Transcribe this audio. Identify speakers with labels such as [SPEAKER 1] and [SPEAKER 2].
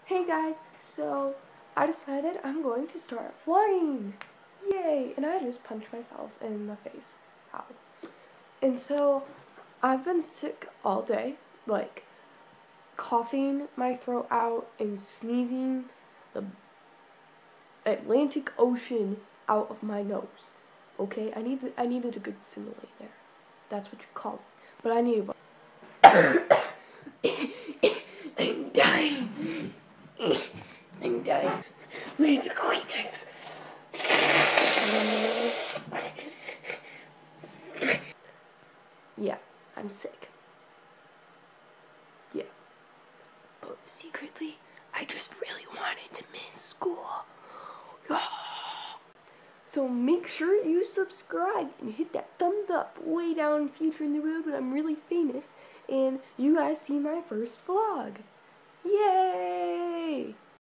[SPEAKER 1] Hey guys, so I decided I'm going to start vlogging. Yay! And I just punched myself in the face. Ow. And so I've been sick all day, like coughing my throat out and sneezing the Atlantic Ocean out of my nose. Okay, I needed a good simile there. That's what you call it. But I needed I'm dying. I'm dying. Where's the Kleenex? Yeah, I'm sick. Yeah. But secretly, I just really wanted to miss school. So make sure you subscribe and hit that thumbs up way down in future in the road when I'm really famous and you guys see my first vlog. Yay!